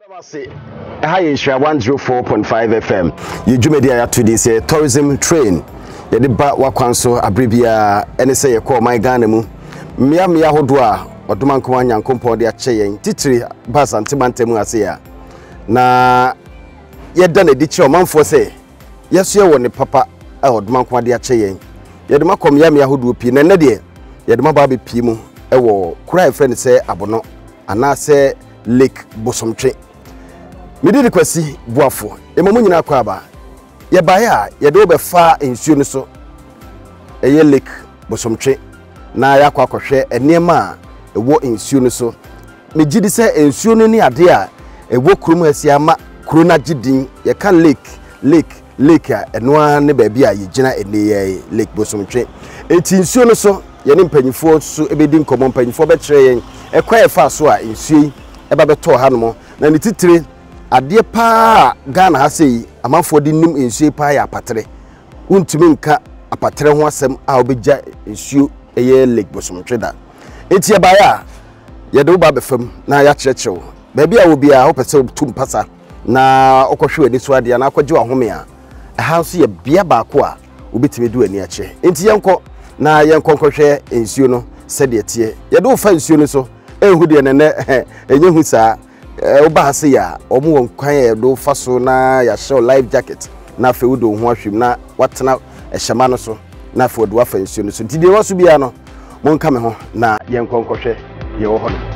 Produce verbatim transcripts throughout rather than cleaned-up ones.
Nhyira one oh four point five F M. You do media to this uh, tourism train. You the ba wakwanso abribia ene say call my Ghana mu. Mia mia hodwa oduman ko anyankompo de ache yen. Titiri bas antimantemu ase ya. Na ye da na dichi omanfo say yeso ye woni papa a oduman ko de ache yen. Ye de makom ya mia hodwo pi na ne de ye de maba be pi mu e wo kura friend say abono ana say Lake Bosomtwe. Midi de kwasi buafo emamu nyina kwa ba ye baya ye de obefa ensuo ni so eye Lake Bosomtwe na ya kwa akohwe enema ewo ensuo ni so megidi se ensuo ni ade a ewo kurum asiama kuro na gidin ye kan lake lake lake a enoa ne ba bia ye gina ene Lake Bosomtwe enti ensuo ni so ye ne mpanyifo so ebedi nkomo mpanyifo be kire yen ekwa ye fa so a ensuo eba beto ha no na ni titire ade pa Ghana ha sei amanfo de nim ensuo pa ya apatre untumi nka apatre ho asem a obegya ensuo eye Lake Bosomtwe da enti e ba ya ye de ba befam na ya kyerekyew ba bia wo bia ho pese tum pasa na okohwe ani so ade na akogye wahome a ha so ye bia ba ko a obetimi du ani akye enti yenko na yenko kohwe ensuo no sede tie ye de wo fa ensuo no so ehu de ne ne enye hu saa oba se ya omo won kwan e do faso na ya show life jacket na fe wo do ho ahwem na watena ehema no so na fe do afa nsuo no so ntide wo so bia no mon ka me ho na yen konkohwe ye wo ho no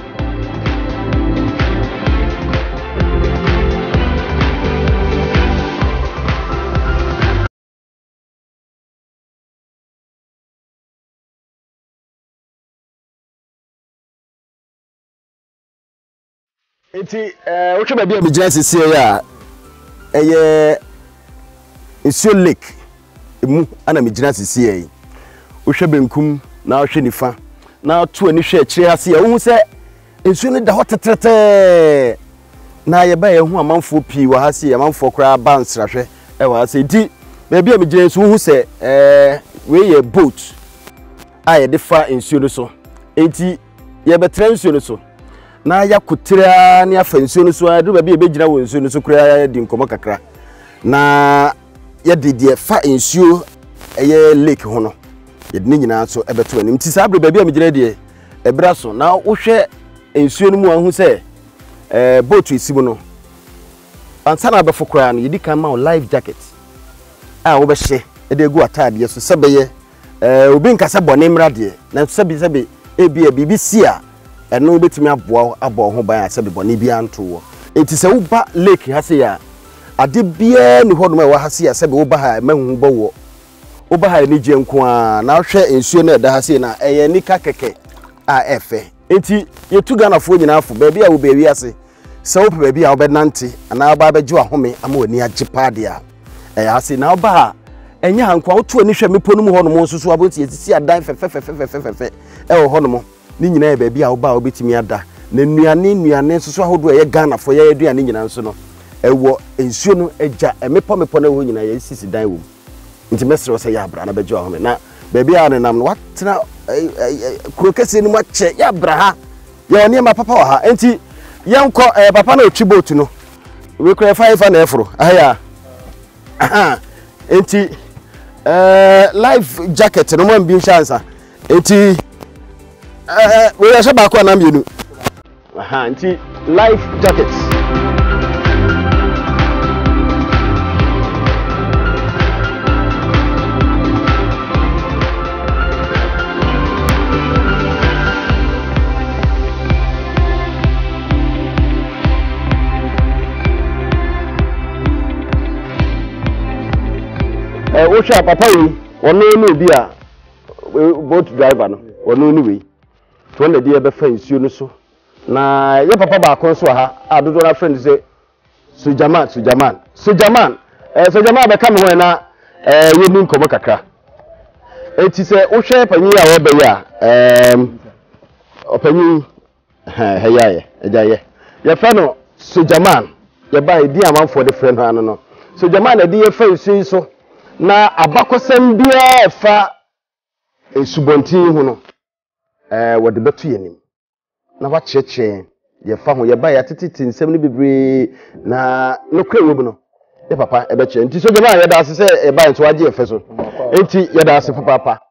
enti eh wo hwe ba bia me gina sisi ya eye nsuo lake emu ana me gina sisi ya wo hwe benkum na wo hwe nifa na to ani hwe akire ase ya wo se nsuo ne da ho tetrete na ye ba ye hu amanfo pii wa ha se amanfo kra ba nsrahwe e wa se di ba bia me gina nsuo hu se eh we ye boat a ye de fa nsuo no so enti ye betre nsuo no so na ya kutira ni afa nsuo no so adu ba bi ebegina wo nsuo no so kura di nkomo kakra na ya didie fa nsuo eye lake ho no ye de nyina so ebeto anim ti sa abre ba bi amegina die ebra so na wo hwe nsuo no mu ahu se eh boat isimu no ansa na befo kura no yidi kan ma life jacket a wo be hye e de gu atade so sebeye eh obi nkasa bone mra de na sebe sebe ebi e bibisi a eno betimi aboa abo ho ban ase bebo ni bia nto wo enti se wo ba lake ha se ya ade bia ni hodoma wa ha se ya se be wo ba ha mahu bo wo wo ba ha ni je nko a na hwe ensuo na da ha se na eye ni ka keke a efe enti yetu Ghana fo nyina afo ba bia wo ba wi ase se wo ba bia wo be nante ana ba ba ju ahome ama wani agye paade a eye ha se na wo ba ha enya hankwa wo to ani hwe mepo no mu hono so so aboti esisi adan fefefefefefefe e wo hono ni nyina e ba bia wo ba obetimi ada na nuane nuane soso ahodo ye Ghana fo ye aduane nyina nso no ewo ensuo no eja emepo mepo na ho nyina ye sisi dan wo nti mesre wo se ya bra na bejo ahome na ba bia ne nam no watena kurokese ni mache ya bra ha ya oni ma papa wa ha enti yenko papa na otwi boat no we kra five na efro aya aha enti eh life jacket no mo mbi chance enti eh we ya shaba ko na mienu aha nti life jackets eh wo sha papa yi wono ni bi a boat driver no wono ni we to na die be fa nsuo no so na ye papa ba kon so ha adodo na friend say Sujaman Sujaman Sujaman eh Sujaman be kam ho na eh ye ni nkomo kakra eti se wo hwe panyi a wo be ya em opanyi ha he ya ye eja ye ye fa no Sujaman ye ba edi amanfo de friend ha no no Sujaman na die fa nsuo so na abakosem bia fa esubontin hu no eh wode beto yenim na wa cheche ye fa ho ye ba ya tititi nsem no bebre na no kra wo bu no ye papa e be che nti so jama ye da ase se e ba nso age efe so enti ye da ase papa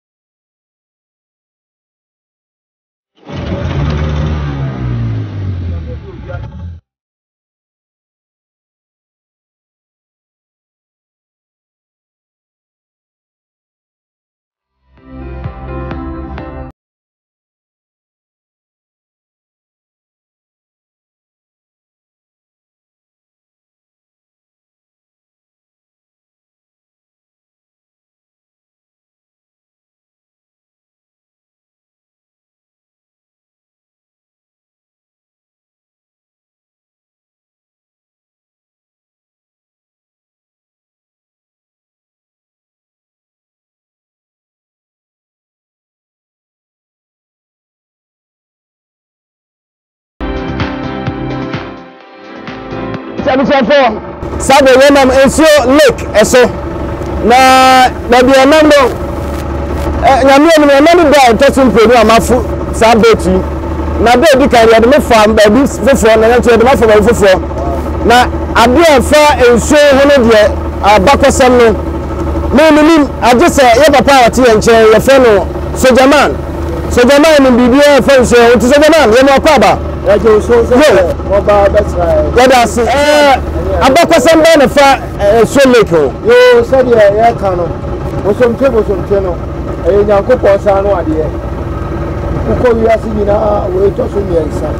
seventy-four sabe yenam enso lake eso na na bi enam no eh nyame no enam da tosun penu amafu sabeti na be di kan ya de me fam ba bi fofo na na to de ma fo ba fofo na ade afa enso hono de abakosam no me me nim agese ye papa ati enche ye fe no sojaman sojaman no bibia fa enso o ti sojaman ye no kwa ba Rajo so so oba betra yada se eh abakosam ba na fa so lake yo so de ya ka no bosomtwe bosomtwe no eh nyankopon sa no ade uko wiase nyina we to so miensa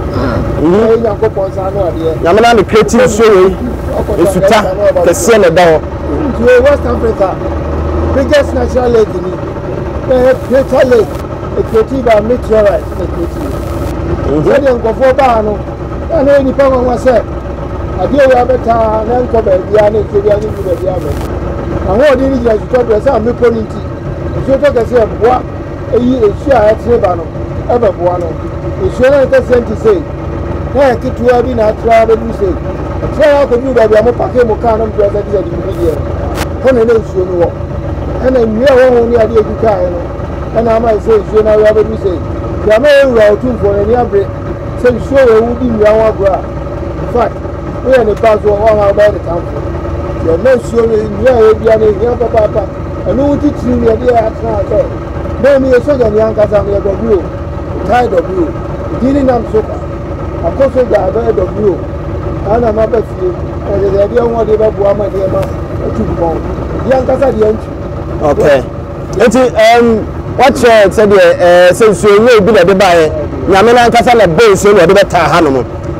eh nyankopon sa no ade nyamana ne creative so we esuta kese na da ho to West Africa biggest natural lake ni eh greater lake a creative meteorite creative Jadi yang kau faham no, kan ini panggung masa. Adia yang beta nang kau berdia ni, kerja ni juga berdia ni. Angau diri dia suka biasa ambil politik. Suka kasi buat, ini Asia itu bano, apa buat no. Asia ni kita senti say, nah kita abi nak try betul say. Saya aku juga dia mau pakai muka nam biasa dia di media. Kau ni Asia ni wak. Kan ni orang ni adia juga ni. Kan nama say Asia ni apa betul say. Yama ewa tun for any abre say show we would be yawa bra in fact we are the pass on how about the camp you know show me ya e bia ni ya papa papa anu uti tiri ni dia atna so na mi so ga ni anka sa mi do bro tie do bro dini nam so ka akoso ga do do bro ana ma ba fi e de dia won de ba bu ama de ma tu bo dia anka sa dia nchi okay enti um what you said eh since you know bi na de bae nyame na nkasa na be so na de beta ha no mo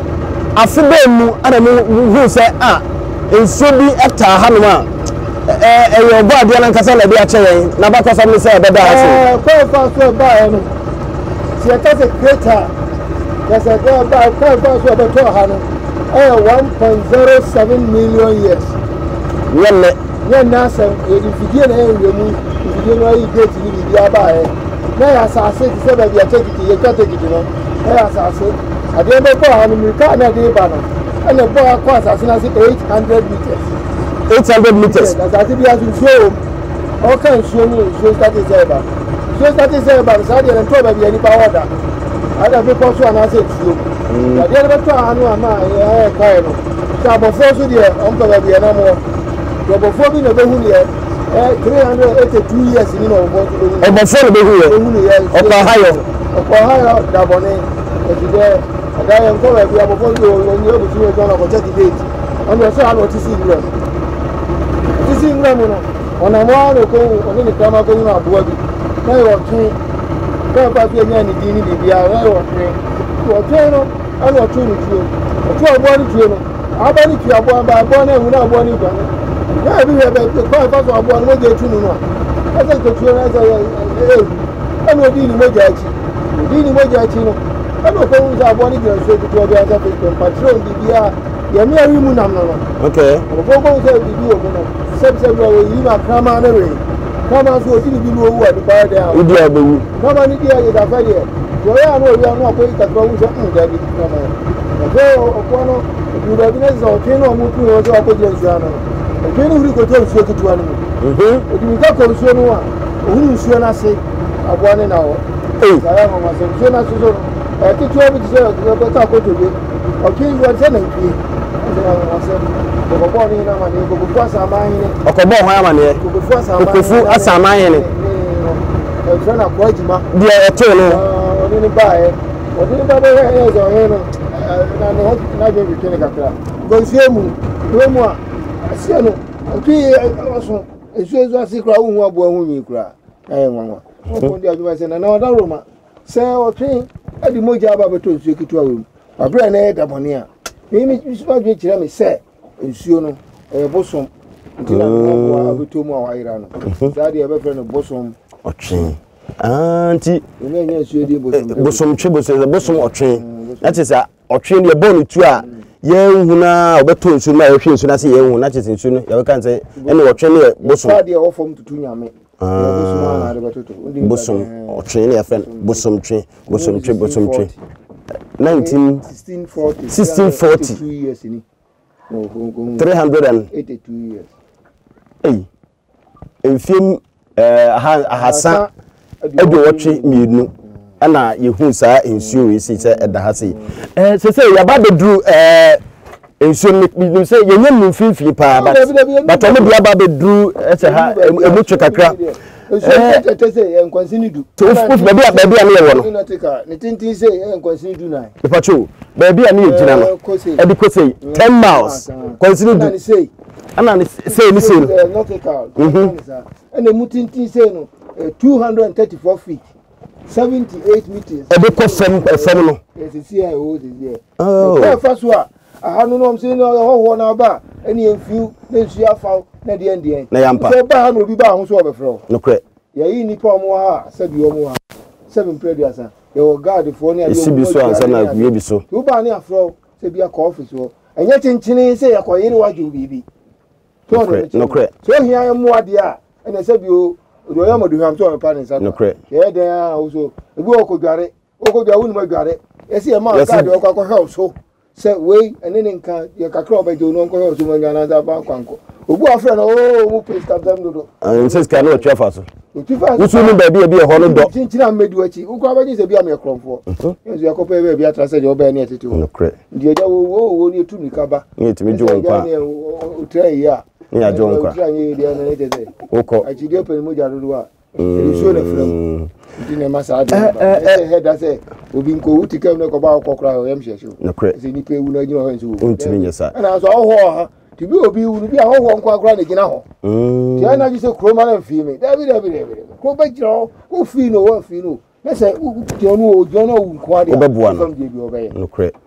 afube mu ana mu hu se ah enso bi eta ha no ma eh eh yo ba de na nkasa na bi a che na ba kosa mi se be da ha so eh ko fa so ba e no si eta se creator ya se go ba ko fa so be to ha no eh one point zero seven million years yelle yenne asem e di fidie na e mu you know you get to the Abae. Now, as I said, he said that you take it, you can't take it, you know. Now, as I said, I didn't go on the car, and I did banner. And the boy across as soon as eight hundred meters. Eight hundred meters. As I said, he has been shown. How can show me? Show that is ever. Show that is ever. So I didn't tell me any power. I don't know what I said to you. I didn't tell you, I'm a kind of. So I'm a force with you, I'm going to be an animal. You're before me, never who yet. three hundred eighty-two years in no more to do. About four be here. Okay, higher. Okay, higher. Dabone. If you there, I am going to be able to go when you have to see a gun of thirty days. And you say I want to see you. To see you, on a one or go on any camera going up. Now you are two. Go back to any dini, the other one. You are two. I know two with you. Two are one to you. I believe you are born by one and without one even. Yeah, we have a quite fast of one way to know. I think the children as I know dealing with Jachi. Dealing with Jachino. I know who's our one again, so to the other people, patrol the Bia, Yamia Rimunam. Okay. Go say the do of several you are come on away. Come on, so you know what the bar there. Come on, India is a failure. So I know we are not going to go something that is coming. Go, Okono, you have been a Tino Mutu or Opposition. Can you go to show to one? If you got to show one, who is your nasi? A one an hour. I am a Sona, eh titu obi ti say o go ta ko to be o ki wo se na npi o se o go ni na ma ni go go asama yin ni okobo ho amane go go asama okofu asama yin ni e fẹ́ na ko ejima dia e to no oni ni ba e oni ni ba be e zo yin no na no na be bi kene kakra go nsie mu we mu a asia no ki oso esu esu asikra hu abo hu nyi kra eh nwanwa ko ndi aduma se na na oda roma se o twin adi moja aba beto nsuo kitu awu abra na e da bone a mi mi so adwe kire me se nsuo no e bosom ntina no abeto mu awayira no sadi e be fre no bosom otwe anti ene nya nsuo di bosom bosom twe bosom bosom otwe that is a otwe ne bone tu a ye nhuna obeto nsuo na ye hwe nsuo na se ye nhuna that is nsuo no ye kan say ene otwe ne bosom sadi e wo fom tutu nyame bosom otwe ne afen bosom twe bosom twe bosom twe nineteen sixteen forty two years ni three hundred eighty-two years eh enfiem eh ahasa edo wotwe mienu ana yehun saa ensuo we si se eda ha se eh se se yaba bedru eh ensuo mi se yenye mu finfin pa but but o me bia ba bedru ese ha emutwe kakra eh tete en kwansini du to fu ba bia ba bia ne ye wo no ne tintin se en kwansini du na e pacho ba bia ne ye gina no e di ko sei ten miles kwansini du ana ne sei ni sei no not take out and the mutintin se no two hundred thirty-four feet seventy-eight meters e be ko fam fam no yes see I hold it there oh e fa so a ahanu no mse no ho ho na ba eni enfiu na nsu afa na de ndien na yampa so ba na obi ba ho so obefro no kre ya yi nipa omo ha sabi omo ha seven preduasa ye o guard for na yo bi so ansa na wie bi so u ba ni afro se bi aka office wo enye chinchini se yakoyire waju bibi to no kre so hia mo ade a ene sabi o do ya mo do ham so me pa ni sa no kre ye den a o so ebi okodware okodwa wonu magware esi e ma guard o kwakọ help so se we ene ne nka ye kakra obajo no nko help so manya na za ba kwanko obu afre no o mu please cap them do an se ska no twa fa so utifa usu ni ba bia bia ho no do chinchina medu achi ukwa abaji se bia me kromfo enzu yakopa ebe bia trase de oba ne tete no kre ndi eja wo wo wo ni etu ni kaba ni etimi jo npa utrai ya ni ajo npa utrai ni dia na tete oko achi de pe mo jaru a so na frem ndi ne masa ade ba se head say obi nko utika ne ko ba kokora o yam shesho no kre se ni pe wu na gina ho nso wo untimi nyesa na so ho ha ti bi obi wu bi a ho ho nko akora ne gina ho mm ti ana ji se kroma na mfi mi dabi dabi dabi ko ba jiro o fi no wa fi no na se ti onu o jo na wu nko ade no kre